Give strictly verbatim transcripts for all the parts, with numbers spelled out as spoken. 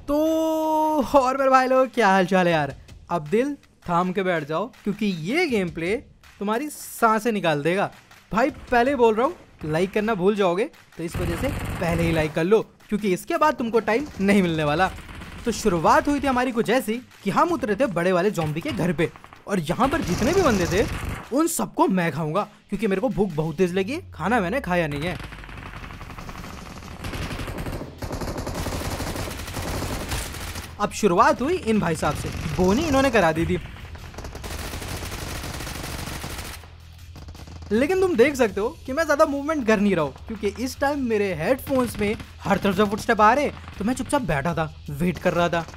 तो और मेरे भाई लोग क्या हाल चाल है यार। अब दिल थाम के बैठ जाओ क्योंकि ये गेम प्ले तुम्हारी सांसें निकाल देगा। भाई पहले बोल रहा हूँ लाइक करना भूल जाओगे, तो इस वजह से पहले ही लाइक कर लो क्योंकि इसके बाद तुमको टाइम नहीं मिलने वाला। तो शुरुआत हुई थी हमारी कुछ ऐसी कि हम उतरे थे बड़े वाले ज़ॉम्बी के घर पे, और यहाँ पर जितने भी बंदे थे उन सबको मैं खाऊंगा क्योंकि मेरे को भूख बहुत तेज लगी है, खाना मैंने खाया नहीं है। अब शुरुआत हुई इन भाई साहब से, बोनी इन्होंने करा दी थी। लेकिन तुम देख सकते हो कि मैं ज़्यादा मूवमेंट कर नहीं रहा हूँ क्योंकि इस टाइम मेरे हेडफोन्स में हर तरफ से फुटस्टेप आ रहे, तो मैं चुपचाप बैठा था, वेट कर रहा था।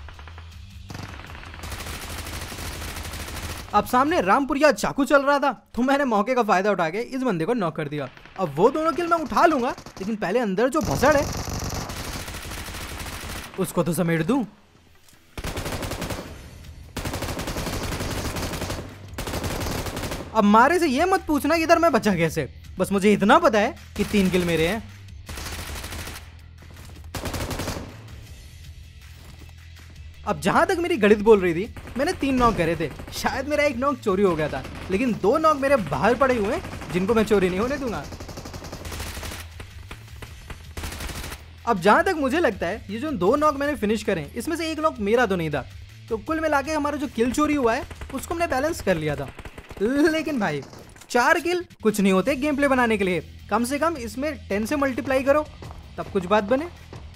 अब सामने रामपुरिया चाकू चल रहा था, तो मैंने मौके का फायदा उठा के इस बंदे को नॉक कर दिया। अब वो दोनों किल मैं उठा लूंगा, लेकिन पहले अंदर जो भसड़ है उसको तो समेट दूं। अब मारे से ये मत पूछना कि इधर मैं बचा कैसे, बस मुझे इतना पता है कि तीन किल मेरे हैं। अब जहां तक मेरी गणित बोल रही थी, मैंने तीन नॉक करे थे, शायद मेरा एक नॉक चोरी हो गया था, लेकिन दो नॉक मेरे बाहर पड़े हुए हैं जिनको मैं चोरी नहीं होने दूंगा। अब जहां तक मुझे लगता है ये जो दो नॉक मैंने फिनिश करे, इसमें से एक नॉक मेरा तो नहीं था, तो कुल मिला के हमारा जो किल चोरी हुआ है उसको हमने बैलेंस कर लिया था। लेकिन भाई चार किल कुछ नहीं होते गेम प्ले बनाने के लिए, कम से कम इसमें टेन से मल्टीप्लाई करो तब कुछ बात बने।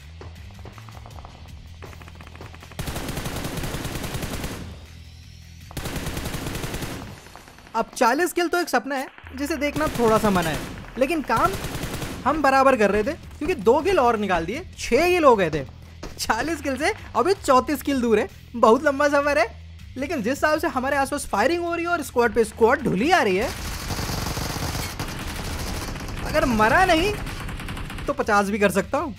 अब चालीस किल तो एक सपना है जिसे देखना थोड़ा सा मना है, लेकिन काम हम बराबर कर रहे थे क्योंकि दो किल और निकाल दिए, छह किल हो गए थे। चालीस किल से अभी चौंतीस किल दूर है, बहुत लंबा सफर है, लेकिन जिस हिसाब से हमारे आसपास फायरिंग हो रही है और स्क्वाड पे स्क्वाड ढुली आ रही है, अगर मरा नहीं तो पचास भी कर सकता हूं।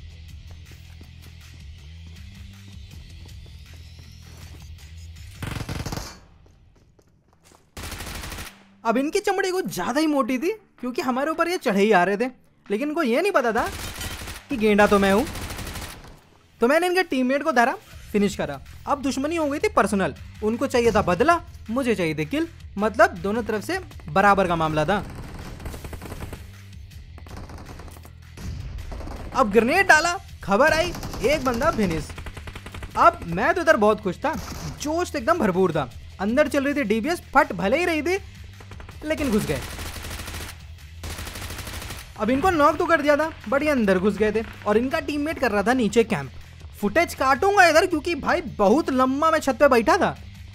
अब इनकी चमड़ी कुछ ज्यादा ही मोटी थी क्योंकि हमारे ऊपर ये चढ़े ही आ रहे थे, लेकिन इनको ये नहीं पता था कि गेंडा तो मैं हूं। तो मैंने इनके टीममेट को धरा, फिनिश करा। अब दुश्मनी हो गई थी पर्सनल, उनको चाहिए था बदला, मुझे चाहिए थे किल, मतलब दोनों तरफ से बराबर का मामला था। अब ग्रेनेड डाला, खबर आई एक बंदा फिनिश। अब मैं तो इधर बहुत खुश था, जोश एकदम भरपूर था, अंदर चल रही थी डीबीएस, फट भले ही रही थी लेकिन घुस गए। अब इनको नॉक तो कर दिया था बट ये अंदर घुस गए थे और इनका टीममेट कर रहा था नीचे कैंप। फुटेज काटूंगा इधर क्योंकि भाई बहुत लंबा मैं छत पे बैठा था।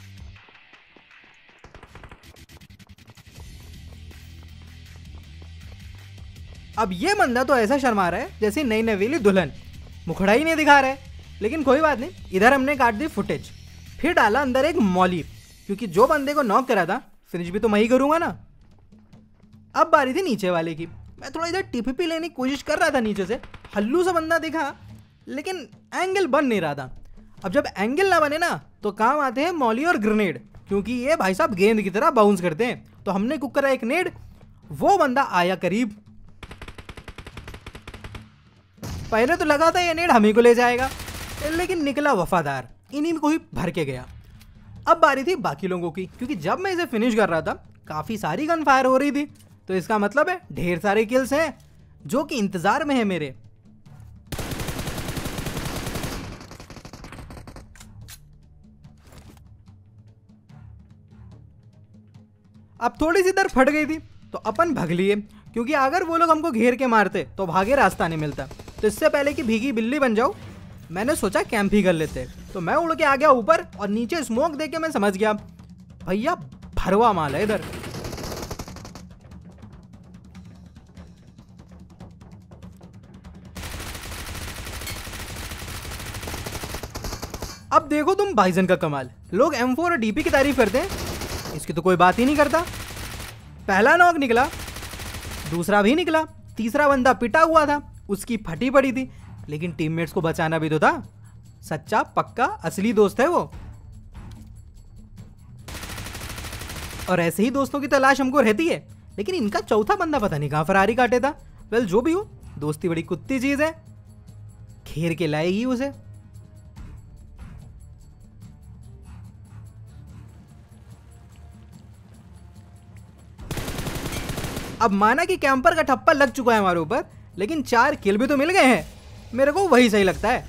अब ये बंदा तो ऐसा शर्मा रहा है जैसे नई नवेली दुल्हन, मुखड़ा ही नहीं दिखा रहा है, लेकिन कोई बात नहीं, इधर हमने काट दी फुटेज। फिर डाला अंदर एक मौली क्योंकि जो बंदे को नॉक करा था फिनिश भी तो मैं ही करूंगा ना। अब बारी थी नीचे वाले की, मैं थोड़ा इधर टीपीपी लेने की कोशिश कर रहा था, नीचे से हल्लू सा बंदा दिखा लेकिन एंगल बन नहीं रहा था। अब जब एंगल ना बने ना तो काम आते हैं मौली और ग्रेनेड, क्योंकि ये भाई साहब गेंद की तरह बाउंस करते हैं। तो हमने कुक करा एक नेड, वो बंदा आया करीब, पहले तो लगा था ये नेड हम ही को ले जाएगा, लेकिन निकला वफादार, इन्हीं को ही भर के गया। अब बारी थी बाकी लोगों की, क्योंकि जब मैं इसे फिनिश कर रहा था काफी सारी गन फायर हो रही थी, तो इसका मतलब है ढेर सारे किल्स हैं जो कि इंतजार में है मेरे। अब थोड़ी सी दर फट गई थी तो अपन भाग लिए, क्योंकि अगर वो लोग हमको घेर के मारते तो भागे रास्ता नहीं मिलता। तो इससे पहले कि भीगी बिल्ली बन जाऊं, मैंने सोचा कैंप ही कर लेते। तो मैं उड़ के आ गया ऊपर और नीचे स्मोक देख के मैं समझ गया भैया भरवा माल है इधर। अब देखो तुम बाइजन का कमाल, लोग एम फोर और डीपी की तारीफ करते हैं, इसकी तो कोई बात ही नहीं करता। पहला नॉक निकला, दूसरा भी निकला, तीसरा बंदा पिटा हुआ था, उसकी फटी पड़ी थी, लेकिन टीममेट्स को बचाना भी तो था। सच्चा पक्का असली दोस्त है वो, और ऐसे ही दोस्तों की तलाश हमको रहती है। लेकिन इनका चौथा बंदा पता नहीं कहां फरारी काटे था। वेल जो भी हो, दोस्ती बड़ी कुत्ती चीज है, घेर के लाएगी उसे। अब माना कि कैंपर का ठप्पा लग चुका है हमारे ऊपर, लेकिन चार किल भी तो मिल गए हैं। मेरे को वही सही लगता है।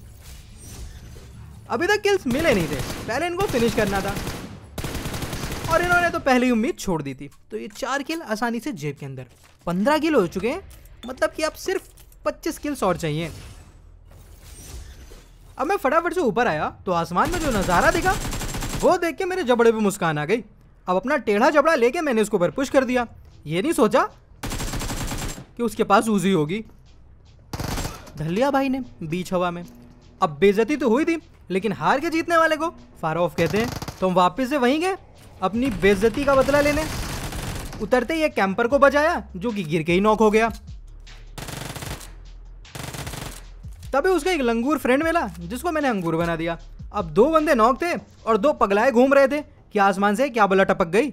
अभी तक किल्स मिले नहीं थे, पहले इनको फिनिश करना था और इन्होंने तो पहले ही उम्मीद छोड़ दी थी। तो ये चार किल आसानी से जेब के अंदर। पंद्रह किल हो चुके हैं, मतलब कि अब सिर्फ पच्चीस किल्स और चाहिए। अब मैं फटाफट से ऊपर आया तो आसमान में जो नज़ारा दिखा वो देख के मेरे जबड़े पे मुस्कान आ गई। अब अपना टेढ़ा जबड़ा लेके मैंने उसको ऊपर पुश कर दिया। ये नहीं सोचा कि उसके पास उजी होगी। धर लिया भाई ने बीच हवा में। अब बेइज्जती तो हुई थी, लेकिन हार के जीतने वाले को फार ऑफ कहते हैं। तो हम वापस से वहीं गए अपनी बेइज्जती का बदला लेने। उतरते ही एक कैंपर को बचाया जो कि गिर के ही नॉक हो गया। तभी उसका एक लंगूर फ्रेंड मिला जिसको मैंने अंगूर बना दिया। अब दो बंदे नॉक थे और दो पगलाए घूम रहे थे कि आसमान से क्या बला टपक गई।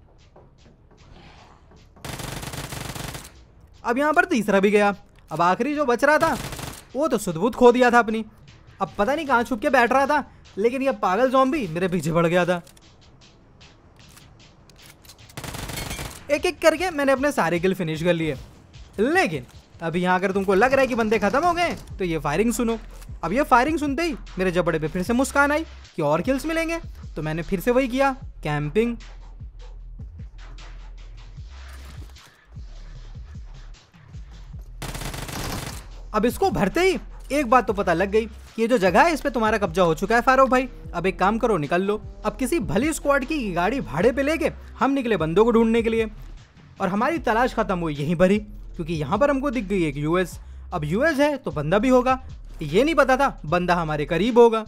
अब यहां पर तीसरा भी गया। अब आखिरी जो बच रहा था वो तो सुध-बुध खो दिया था अपनी। अब पता नहीं कहां छुप के बैठ रहा था, लेकिन यह पागल ज़ॉम्बी मेरे पीछे पड़ गया था। एक एक करके मैंने अपने सारे किल फिनिश कर लिए। लेकिन अभी यहाँ अगर तुमको लग रहा है कि बंदे खत्म हो गए तो ये फायरिंग सुनो। अब ये फायरिंग सुनते ही मेरे जबड़े पे फिर से मुस्कान आई कि और किल्स मिलेंगे। तो मैंने फिर से वही किया, कैंपिंग। अब इसको भरते ही एक बात तो पता लग गई कि ये जो जगह है इस पे तुम्हारा कब्जा हो चुका है फारूक भाई। अब एक काम करो, निकल लो। अब किसी भली स्क्वाड की गाड़ी भाड़े पे लेके हम निकले बंदों को ढूंढने के लिए और हमारी तलाश खत्म हुई यहीं पर ही, क्योंकि यहाँ पर हमको दिख गई एक यूएस। अब यूएस है तो बंदा भी होगा, ये नहीं पता था बंदा हमारे करीब होगा।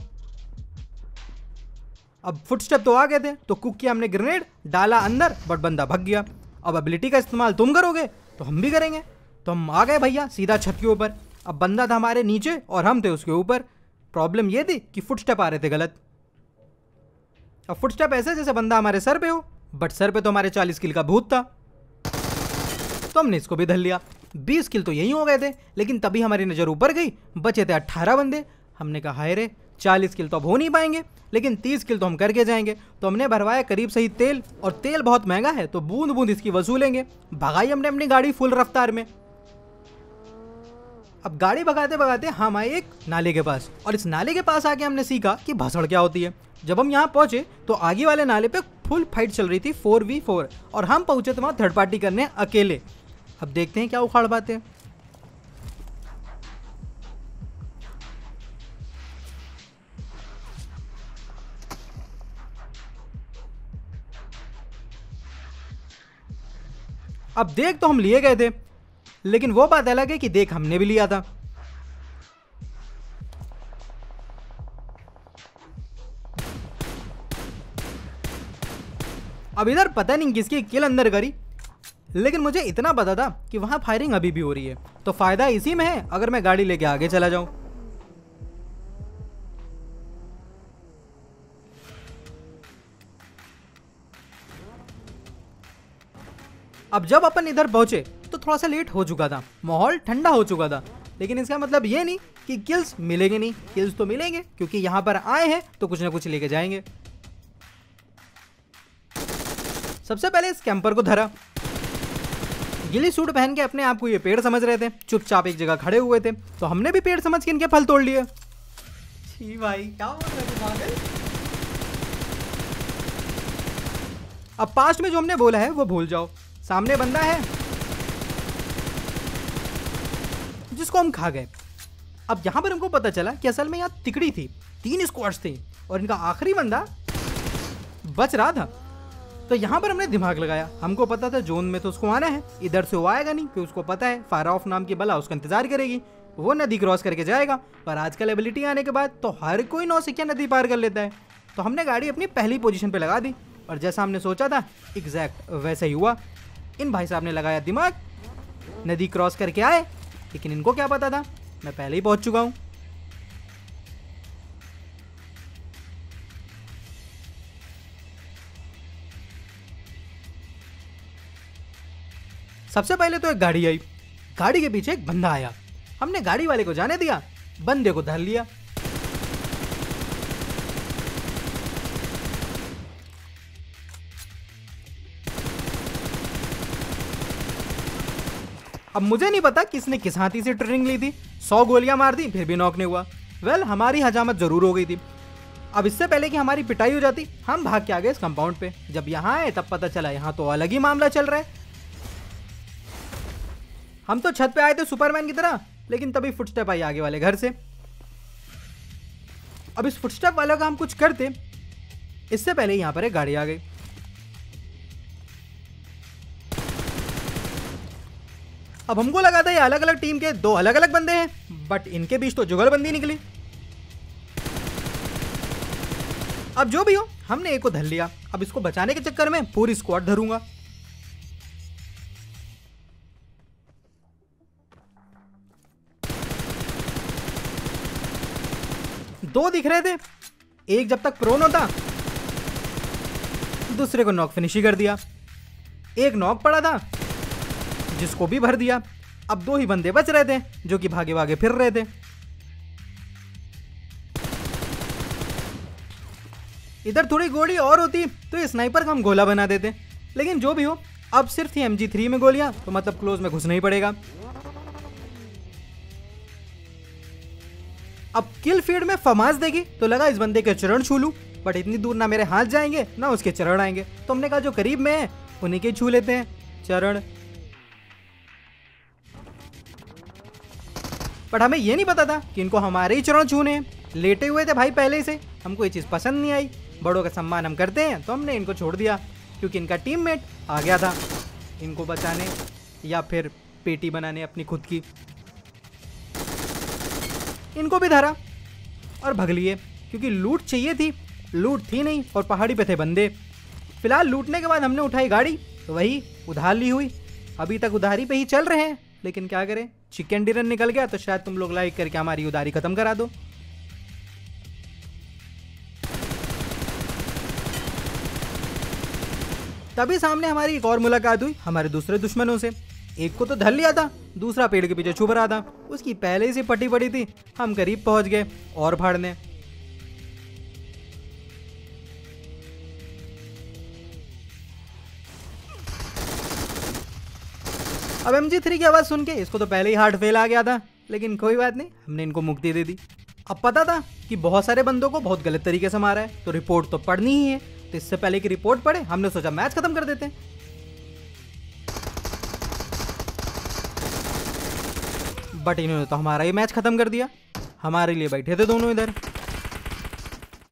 अब फुटस्टेप तो आ गए थे तो कुक किया हमने, ग्रेनेड डाला अंदर, बट बंदा भग गया। अब एबिलिटी का इस्तेमाल तुम करोगे तो हम भी करेंगे। तो हम आ गए भैया सीधा छत के ऊपर। अब बंदा था हमारे नीचे और हम थे उसके ऊपर। प्रॉब्लम ये थी कि फुटस्टेप आ रहे थे गलत। अब फुटस्टेप ऐसे जैसे बंदा हमारे सर पे हो, बट सर पे तो हमारे चालीस किल का भूत था। तो हमने इसको भी धर लिया। बीस किल तो यही हो गए थे, लेकिन तभी हमारी नज़र ऊपर गई, बचे थे अट्ठारह बंदे। हमने कहा हाय रे, चालीस किल तो अब हो नहीं पाएंगे, लेकिन तीस किल तो हम करके जाएंगे। तो हमने भरवाया करीब सही तेल, और तेल बहुत महंगा है तो बूंद बूंद इसकी वसूलेंगे। भगाई हमने अपनी गाड़ी फुल रफ्तार में। अब गाड़ी भगाते भगाते हम आए एक नाले के पास, और इस नाले के पास आके हमने सीखा कि भसड़ क्या होती है। जब हम यहाँ पहुंचे तो आगे वाले नाले पे फुल फाइट चल रही थी, फोर वी फोर, और हम पहुंचे तो वहाँ थर्ड पार्टी करने अकेले। अब देखते हैं क्या उखाड़ पाते हैं। अब देख तो हम लिए गए थे, लेकिन वो बात अलग है कि देख हमने भी लिया था। अब इधर पता नहीं किसकी किल अंदर करी, लेकिन मुझे इतना पता था कि वहां फायरिंग अभी भी हो रही है। तो फायदा इसी में है अगर मैं गाड़ी लेके आगे चला जाऊं। अब जब अपन इधर पहुंचे तो थोड़ा सा लेट हो चुका था, माहौल ठंडा हो चुका था, लेकिन इसका मतलब ये नहीं कि किल्स मिलेंगे नहीं। किल्स तो मिलेंगे, क्योंकि यहां पर आए हैं तो कुछ ना कुछ लेके जाएंगे। सबसे पहले इस कैंपर को धरा। गिली सूट पहन के अपने आप को ये पेड़ समझ रहे थे, चुपचाप एक जगह खड़े हुए थे, तो हमने भी पेड़ समझ के इनके फल तोड़ लिए। छी भाई क्या हो रहा है। अब पास्ट में जो हमने बोला है वो भूल जाओ। सामने बंदा है जिसको हम खा गए। अब यहां पर हमको पता चला कि असल में यहां तिकड़ी थी, तीन स्क्वाड्स थे और इनका आखिरी बंदा बच रहा था। तो यहां पर हमने दिमाग लगाया। हमको पता था जोन में तो उसको आना है, इधर से वो आएगा नहीं, क्योंकि उसको पता है फायर ऑफ नाम की बला उसका इंतजार करेगी, वो नदी क्रॉस करके जाएगा। पर आजकल एबिलिटी आने के बाद तो हर कोई नौसिखिया नदी पार कर लेता है। तो हमने गाड़ी अपनी पहली पोजीशन पे लगा दी, और जैसा हमने सोचा था एग्जैक्ट वैसा ही हुआ। इन भाई साहब ने लगाया दिमाग, नदी क्रॉस करके आए, लेकिन इनको क्या पता था मैं पहले ही पहुंच चुका हूं। सबसे पहले तो एक गाड़ी आई, गाड़ी के पीछे एक बंदा आया। हमने गाड़ी वाले को जाने दिया, बंदे को धर लिया। अब मुझे नहीं पता किसने किस हाथी से ट्रेनिंग ली थी, सौ गोलियां मार दी फिर भी नॉक नहीं हुआ। वेल हमारी हजामत जरूर हो गई थी। अब इससे पहले कि हमारी पिटाई हो जाती हम भाग के आ गए इस कंपाउंड पे। जब यहाँ आए तब पता चला यहाँ तो अलग ही मामला चल रहा है। हम तो छत पे आए थे सुपरमैन की तरह, लेकिन तभी फुटस्टेप आई आगे वाले घर से। अब इस फुटस्टेप वाला का हम कुछ करते इससे पहले यहाँ पर एक गाड़ी आ गई। अब हमको लगा था ये अलग अलग टीम के दो अलग अलग बंदे हैं, बट इनके बीच तो जुगलबंदी निकली। अब जो भी हो हमने एक को धर लिया। अब इसको बचाने के चक्कर में पूरी स्क्वाड धरूंगा। दो दिख रहे थे, एक जब तक प्रोन होता दूसरे को नॉक फिनिश ही कर दिया। एक नॉक पड़ा था जिसको भी भर दिया। अब दो ही बंदे बच रहे थे जो कि भागे भागे फिर रहे थे। इधर थोड़ी गोली और होती तो ये स्नाइपर का हम गोला बना देते, लेकिन जो भी हो अब सिर्फ थी एम जी थ्री में गोलियां, तो मतलब क्लोज में घुसना ही पड़ेगा। अब किल फीड में फमास देखी तो लगा इस बंदे के चरण छू लूं, बट इतनी दूर ना मेरे हाथ जाएंगे ना उसके चरण आएंगे, तो हमने कहा जो करीब में है उन्हीं के छू लेते हैं चरण। बट हमें ये नहीं पता था कि इनको हमारे ही चरण छूने हैं। लेटे हुए थे भाई पहले से, हमको ये चीज़ पसंद नहीं आई। बड़ों का सम्मान हम करते हैं तो हमने इनको छोड़ दिया, क्योंकि इनका टीममेट आ गया था इनको बचाने या फिर पेटी बनाने अपनी खुद की। इनको भी धरा और भग लिए, क्योंकि लूट चाहिए थी, लूट थी नहीं और पहाड़ी पे थे बंदे। फिलहाल लूटने के बाद हमने उठाई गाड़ी, तो वही उधार ली हुई, अभी तक उधारी पे ही चल रहे हैं। लेकिन क्या करें, चिकन डिनर निकल गया, तो शायद तुम लोग लाइक करके हमारी उधारी खत्म करा दो। तभी सामने हमारी एक और मुलाकात हुई हमारे दूसरे दुश्मनों से। एक को तो धर लिया था, दूसरा पेड़ के पीछे छुप रहा था, उसकी पहले से पटी पड़ी थी। हम करीब पहुंच गए और फाड़ने। अब एम जी थ्री की आवाज सुन के इसको तो पहले ही हार्ट फेल आ गया था, लेकिन कोई बात नहीं, हमने इनको मुक्ति दे दी। अब पता था कि बहुत सारे बंदों को बहुत गलत तरीके से मारा है, तो रिपोर्ट तो पढ़नी ही है। तो इससे पहले कि रिपोर्ट पढ़े हमने सोचा मैच खत्म कर देते हैं। बट इन्होंने तो हमारा ही मैच खत्म कर दिया। हमारे लिए बैठे थे दोनों इधर।